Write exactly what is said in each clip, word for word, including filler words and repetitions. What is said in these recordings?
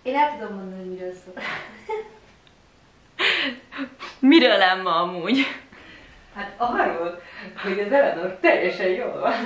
Én el tudom mondani, hogy miről szól. Miről lenne amúgy? Hát arról, hogy az Eleanor teljesen jól van.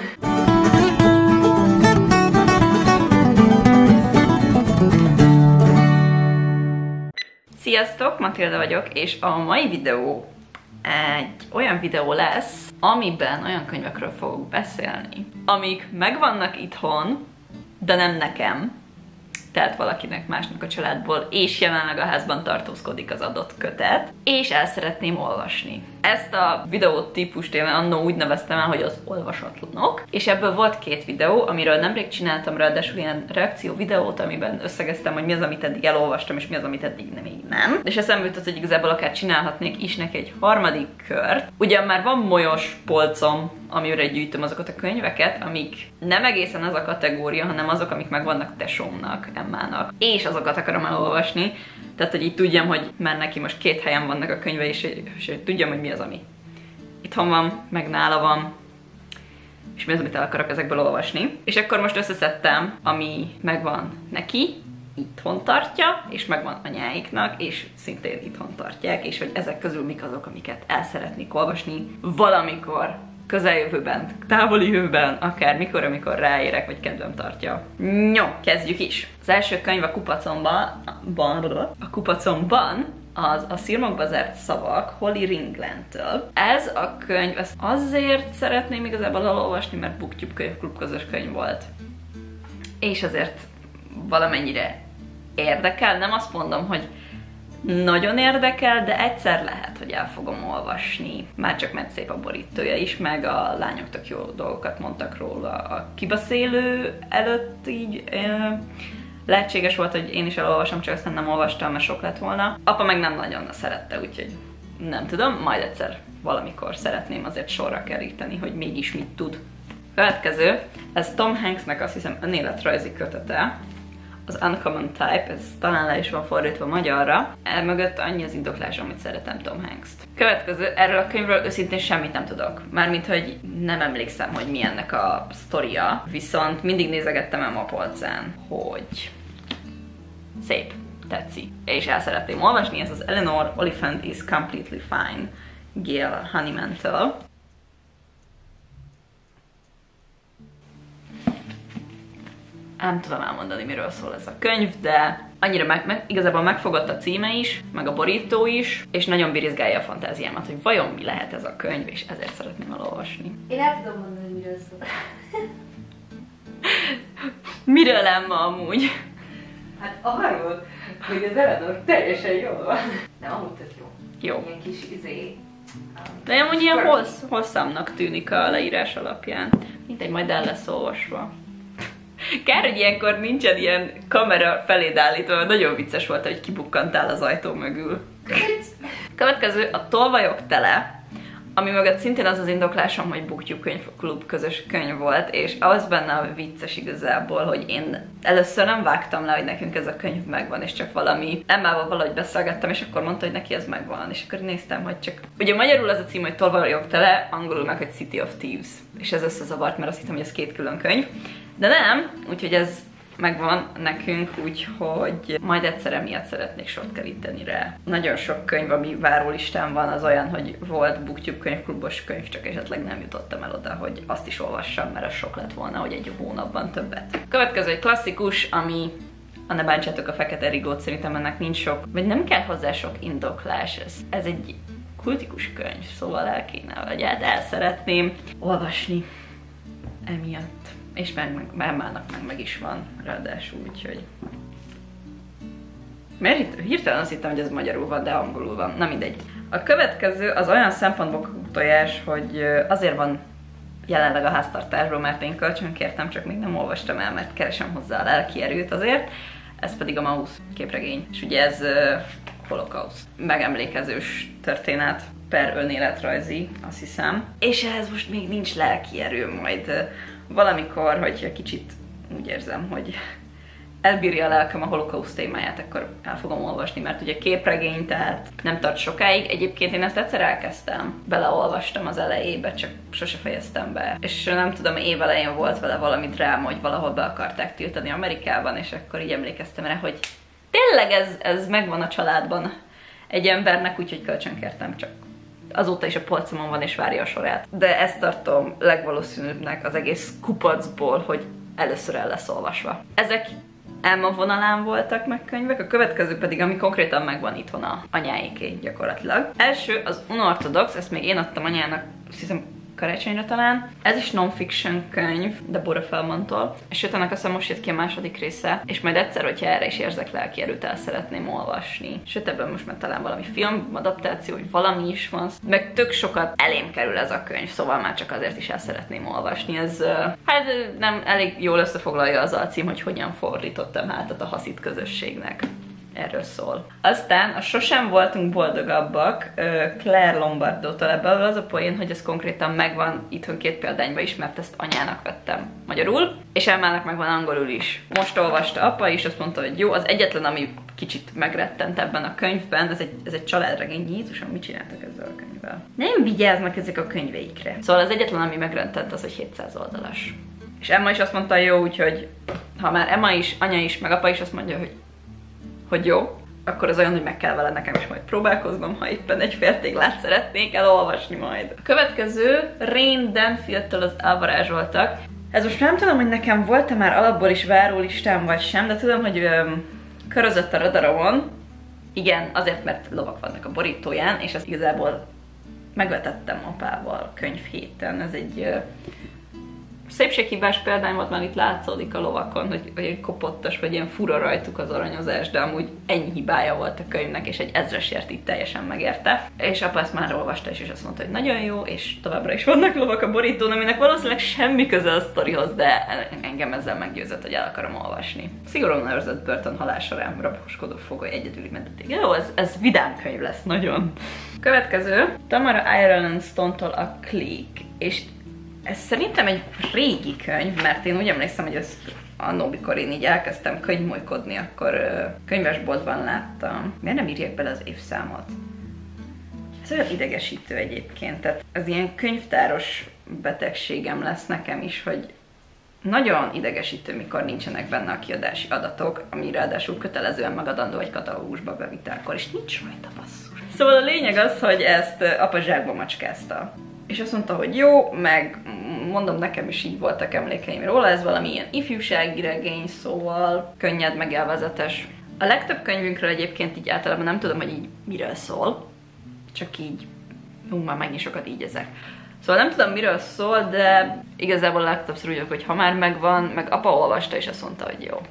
Sziasztok, Matilda vagyok, és a mai videó egy olyan videó lesz, amiben olyan könyvekről fogok beszélni, amik megvannak itthon, de nem nekem, tehát valakinek másnak a családból, és jelenleg a házban tartózkodik az adott kötet, és el szeretném olvasni. Ezt a videó típust én annó úgy neveztem el, hogy az olvasatlanok, és ebből volt két videó, amiről nemrég csináltam ráadásul ilyen reakció videót, amiben összegeztem, hogy mi az, amit eddig elolvastam, és mi az, amit eddig nem, még nem. És eszembe jutott, hogy igazából akár csinálhatnék is neki egy harmadik kört. Ugyan már van molyos polcom, amire gyűjtöm azokat a könyveket, amik nem egészen az a kategória, hanem azok, amik megvannak tesómnak, Emmának. És azokat akarom elolvasni. Tehát, hogy így tudjam, hogy már neki most két helyen vannak a könyve, és, és hogy tudjam, hogy mi az, ami itthon van, meg nála van, és mi az, amit el akarok ezekből olvasni. És akkor most összeszedtem, ami megvan neki, itthon tartja, és megvan anyáiknak, és szintén itthon tartják, és hogy ezek közül mik azok, amiket el szeretnék olvasni valamikor, közeljövőben, távoli jövőben, akár mikor, amikor ráérek, vagy kedvem tartja. Jó, kezdjük is! Az első könyv a kupacomban, a kupacomban az a szirmokba zárt szavak Holly Ringland-től. Ez a könyv, ezt azért szeretném igazából elolvasni, mert BookTube könyvklub közös könyv volt. És azért valamennyire érdekel, nem azt mondom, hogy nagyon érdekel, de egyszer lehet, hogy el fogom olvasni. Már csak mert szép a borítója is, meg a lányok tök jó dolgokat mondtak róla. A kibeszélő előtt így e, lehetséges volt, hogy én is elolvasom, csak aztán nem olvastam, mert sok lett volna. Apa meg nem nagyon szerette, úgyhogy nem tudom, majd egyszer valamikor szeretném azért sorra keríteni, hogy mégis mit tud. Következő, ez Tom Hanksnek azt hiszem önéletrajzi kötete. Az Uncommon Type, ez talán le is van fordítva magyarra. Elmögött annyi az indoklás, amit szeretem Tom Hanks-t. Következő, erről a könyvről őszintén semmit nem tudok. Mármint, hogy nem emlékszem, hogy mi ennek a sztoria, viszont mindig nézegettem el a polcán, hogy szép, tetszik. És el szeretném olvasni, ez az Eleanor Oliphant is Completely Fine, Gail Honeyman-től. Nem tudom elmondani, miről szól ez a könyv, de annyira meg, meg, igazából megfogott a címe is, meg a borító is, és nagyon birizgálja a fantáziámat, hogy vajon mi lehet ez a könyv, és ezért szeretném elolvasni. Én el tudom mondani, hogy miről szól. Miről lenne amúgy? Hát arról, hogy az Eleanor teljesen jól van. Nem, amúgy tök jó. Jó. Ilyen kis izé... Um, de amúgy ilyen hossz, hosszabbnak tűnik a leírás alapján. Mindegy, majd el lesz olvasva. Kár, hogy ilyenkor nincsen ilyen kamera feléd állítva, nagyon vicces volt, hogy kibukkantál az ajtó mögül. Következő a Tolvajok tele, ami mögött szintén az az indoklásom, hogy BookTube könyvklub közös könyv volt, és az benne a vicces igazából, hogy én először nem vágtam le, hogy nekünk ez a könyv megvan, és csak valami Emmával valahogy beszélgettem, és akkor mondta, hogy neki ez megvan, és akkor néztem, hogy csak... Ugye magyarul az a cím, hogy Tolvajok tele, angolul meg, hogy City of Thieves, és ez összezavart, mert azt hittem, hogy ez két külön könyv. De nem, úgyhogy ez megvan nekünk, úgyhogy majd egyszer emiatt szeretnék sort keríteni rá. Nagyon sok könyv, ami várólistán van, az olyan, hogy volt BookTube könyvklubos könyv, csak esetleg nem jutottam el oda, hogy azt is olvassam, mert az sok lett volna, hogy egy hónapban többet. Következő egy klasszikus, ami a Ne bántsátok a fekete rigót, szerintem ennek nincs sok, vagy nem kell hozzá sok indoklás. Ez, ez egy kultikus könyv, szóval el kéne, vagy hát el szeretném olvasni emiatt. És meg, meg Emmának meg, meg is van, ráadásul, úgyhogy... Mert hirtelen azt hittem, hogy ez magyarul van, de angolul van. Na mindegy. A következő az olyan szempontból tojás, hogy azért van jelenleg a háztartásról, mert én kölcsönkértem, csak még nem olvastam el, mert keresem hozzá a lelki erőt azért. Ez pedig a Maus képregény. És ugye ez uh, holokauszt. Megemlékezős történet per önéletrajzi, azt hiszem. És ehhez most még nincs lelki erő, majd... Uh, valamikor, hogyha kicsit úgy érzem, hogy elbírja a lelkem a holokauszt témáját, akkor el fogom olvasni, mert ugye képregény, tehát nem tart sokáig. Egyébként én ezt egyszer elkezdtem, beleolvastam az elejébe, csak sose fejeztem be. És nem tudom, év elején volt vele valami dráma, hogy valahol be akarták tiltani Amerikában, és akkor így emlékeztem rá, hogy tényleg ez, ez megvan a családban egy embernek, úgyhogy kölcsönkértem, csak azóta is a polcomon van és várja a sorát. De ezt tartom legvalószínűbbnek az egész kupacból, hogy először el lesz olvasva. Ezek Emma vonalán voltak meg könyvek, a következő pedig, ami konkrétan megvan itthon a anyáiké gyakorlatilag. Első az Unorthodox, ezt még én adtam anyának, azt hiszem karácsonyra talán. Ez is non-fiction könyv, de Bora Feldmantól. És sőt, ennek aztán most jött ki a második része, és majd egyszer, hogyha erre is érzek lelki erőt, el szeretném olvasni. Sőt, ebben most már talán valami film adaptáció, hogy valami is van. Meg tök sokat elém kerül ez a könyv, szóval már csak azért is el szeretném olvasni. Ez hát nem elég jól összefoglalja az alcím, hogy hogyan fordítottam hátat a haszit közösségnek. Erről szól. Aztán a Sosem voltunk boldogabbak, Claire Lombardótól, ebből az a poén, hogy ez konkrétan megvan itthon két példányba is, mert ezt anyának vettem magyarul, és Emmának megvan angolul is. Most olvasta apa, és azt mondta, hogy jó, az egyetlen, ami kicsit megrettent ebben a könyvben, ez egy, ez egy családregény. Jézusom, mit csináltak ezzel a könyvvel? Nem vigyáznak ezek a könyveikre. Szóval az egyetlen, ami megrettent, az, hogy hétszáz oldalas. És Emma is azt mondta, jó, úgyhogy ha már Emma is, anya is, meg apa is azt mondja, hogy hogy jó, akkor az olyan, hogy meg kell vele nekem is majd próbálkoznom, ha éppen egy féltéglát szeretnék elolvasni majd. A következő Rain Danfield-től az Elvarázsoltak. Ez most nem tudom, hogy nekem volt-e már alapból is várólistám vagy sem, de tudom, hogy öm, körözött a radaromon. Igen, azért, mert lovak vannak a borítóján, és ezt igazából megvetettem apával könyv héten. Ez egy ö, szépséghívás példány volt, már itt látszódik a lovakon, hogy, hogy egy kopottas, vagy ilyen fura rajtuk az aranyozás, de amúgy ennyi hibája volt a könyvnek, és egy ezresért így teljesen megérte. És apa ezt már olvasta is, és azt mondta, hogy nagyon jó, és továbbra is vannak lovak a borítón, aminek valószínűleg semmi köze a sztorihoz, de engem ezzel meggyőzött, hogy el akarom olvasni. Szigorúan őrzött börtönhalál során raboskodó fogoly egyedüli mentetég. Jó, ez, ez vidám könyv lesz, nagyon. Következő, Tamara Ireland Stone-tól a Clique, és ez szerintem egy régi könyv, mert én úgy emlékszem, hogy ezt annó, mikor én így elkezdtem könyvmolykodni, akkor uh, könyvesboltban láttam. Miért nem írják bele az évszámot? Ez olyan idegesítő egyébként, tehát ez ilyen könyvtáros betegségem lesz nekem is, hogy nagyon idegesítő, mikor nincsenek benne a kiadási adatok, ami ráadásul kötelezően megadandó egy katalógusba bevitelkor, és nincs rajta, basszus. Szóval a lényeg az, hogy ezt apa zsákba macskázta. És azt mondta, hogy jó, meg mondom, nekem is így voltak emlékeim róla, ez valami ilyen ifjúsági regény, szóval könnyed, meg élvezetes. A legtöbb könyvünkről egyébként így általában nem tudom, hogy így miről szól, csak így, hú, már megint sokat így ezek. Szóval nem tudom, miről szól, de igazából legtöbbször úgy vagyok, hogy ha már megvan, meg apa olvasta, és azt mondta, hogy jó.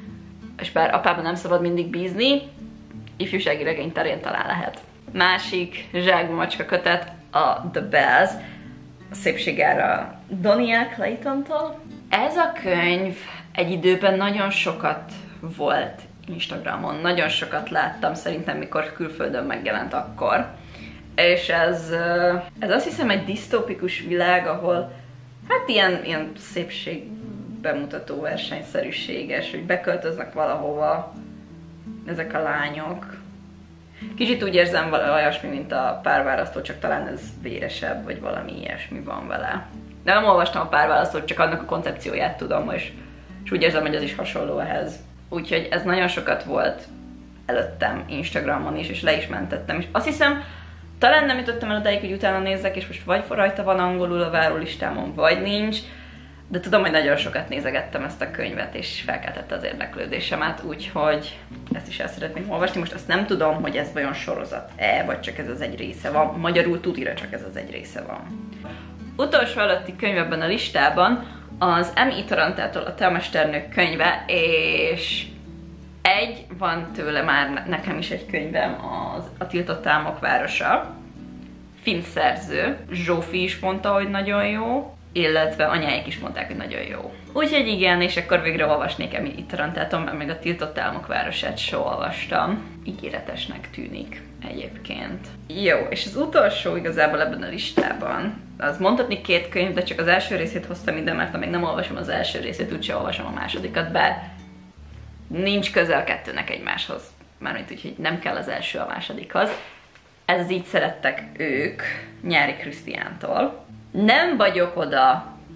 És bár apában nem szabad mindig bízni, ifjúsági regény terén talán lehet. Másik zsákba macska kötet, a The Bells, a szépségára Doniel Claytontól. Ez a könyv egy időben nagyon sokat volt Instagramon, nagyon sokat láttam szerintem, mikor külföldön megjelent akkor. És ez, ez azt hiszem egy disztópikus világ, ahol hát ilyen, ilyen szépség bemutató versenyszerűséges, hogy beköltöznek valahova ezek a lányok. Kicsit úgy érzem olyasmi, mint a Párválasztó, csak talán ez véresebb, vagy valami ilyesmi van vele. De nem olvastam a Párválasztót, csak annak a koncepcióját tudom, és, és úgy érzem, hogy ez is hasonló ehhez. Úgyhogy ez nagyon sokat volt előttem Instagramon is, és le is mentettem. És azt hiszem, talán nem jutottam el odáig, hogy utána nézzek, és most vagy rajta van angolul a várólistámon, vagy nincs. De tudom, hogy nagyon sokat nézegettem ezt a könyvet, és felkeltette az érdeklődésemet, úgyhogy ezt is el szeretném olvasni. Most azt nem tudom, hogy ez vajon sorozat-e, vagy csak ez az egy része van. Magyarul tudira csak ez az egy része van. Utolsó előtti könyv ebben a listában az M. I. Tarantától a Telmesternők könyve, és egy van tőle már nekem is egy könyvem, az A tiltott álmok városa. Finn szerző, Zsófi is mondta, hogy nagyon jó, illetve anyáik is mondták, hogy nagyon jó. Úgyhogy igen, és akkor végre olvasnék M. I. Tarantáton, mert meg a tiltott álmok városát se olvastam. Ígéretesnek tűnik egyébként. Jó, és az utolsó igazából ebben a listában, az mondhatni két könyv, de csak az első részét hoztam ide, mert amíg nem olvasom az első részét, úgyse olvasom a másodikat, bár nincs köze a kettőnek egymáshoz. Mármint úgy, hogy nem kell az első a másodikhoz. Ez így szerettek ők, Nyári Krisztiántól. Nem vagyok oda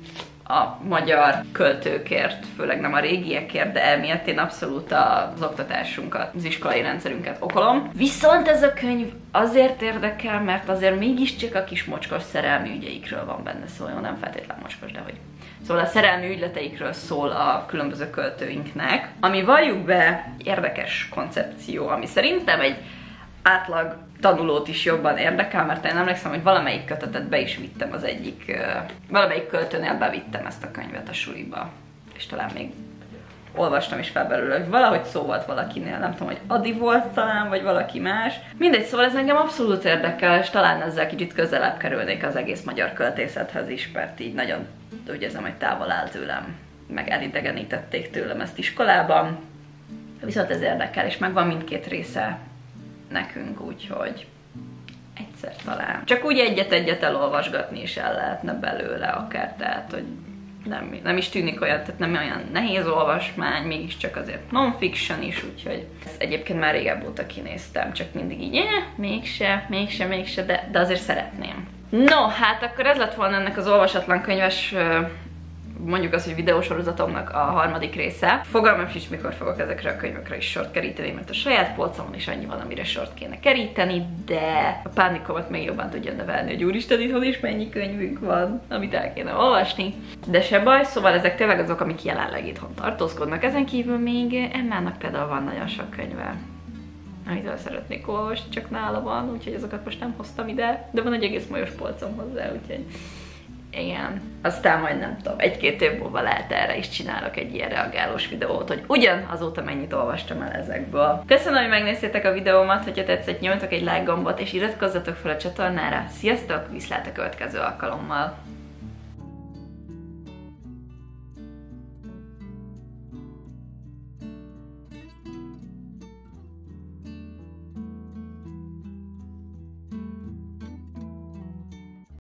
a magyar költőkért, főleg nem a régiekért, de emiatt én abszolút az oktatásunkat, az iskolai rendszerünket okolom. Viszont ez a könyv azért érdekel, mert azért mégiscsak a kis mocskos szerelmi ügyeikről van benne szó, jó, nem feltétlen mocskos, de hogy. Szóval a szerelmi ügyleteikről szól a különböző költőinknek, ami valljuk be érdekes koncepció, ami szerintem egy átlag tanulót is jobban érdekel, mert én emlékszem, hogy valamelyik kötetet be is vittem az egyik, uh, valamelyik költőnél bevittem ezt a könyvet a suliba, és talán még olvastam is fel belőle, hogy valahogy szó volt valakinél, nem tudom, hogy Adi volt talán, vagy valaki más. Mindegy, szóval ez engem abszolút érdekel, és talán ezzel kicsit közelebb kerülnék az egész magyar költészethez is, mert így nagyon úgy érzem, hogy távol áll tőlem, meg elidegenítették tőlem ezt iskolában. Viszont ez érdekel, és megvan mindkét része nekünk, úgyhogy egyszer talán. Csak úgy egyet-egyet elolvasgatni is el lehetne belőle akár, tehát hogy nem, nem is tűnik olyan, tehát nem olyan nehéz olvasmány, mégiscsak azért non-fiction is, úgyhogy ezt egyébként már régebb óta kinéztem, csak mindig így, eh, mégse, mégse, mégse, de, de azért szeretném. No, hát akkor ez lett volna ennek az olvasatlan könyves, mondjuk az, hogy videósorozatomnak a harmadik része. Fogalmam sincs, mikor fogok ezekre a könyvekre is sort keríteni, mert a saját polcomon is annyi van, amire sort kéne keríteni, de a pánikomat még jobban tudja növelni, hogy úristen, itthon is mennyi könyvünk van, amit el kéne olvasni. De se baj, szóval ezek tényleg azok, amik jelenleg itthon tartózkodnak. Ezen kívül még Emmának például van nagyon sok könyve, amit el szeretnék olvasni, csak nála van, úgyhogy azokat most nem hoztam ide, de van egy egész molyos polcom hozzá, úgyhogy igen. Aztán majd nem tudom, egy-két év múlva lehet erre is csinálok egy ilyen reagálós videót, hogy ugyan azóta mennyit olvastam el ezekből. Köszönöm, hogy megnéztétek a videómat, hogyha tetszett, nyomjatok egy like gombot és iratkozzatok fel a csatornára. Sziasztok, viszlát a következő alkalommal!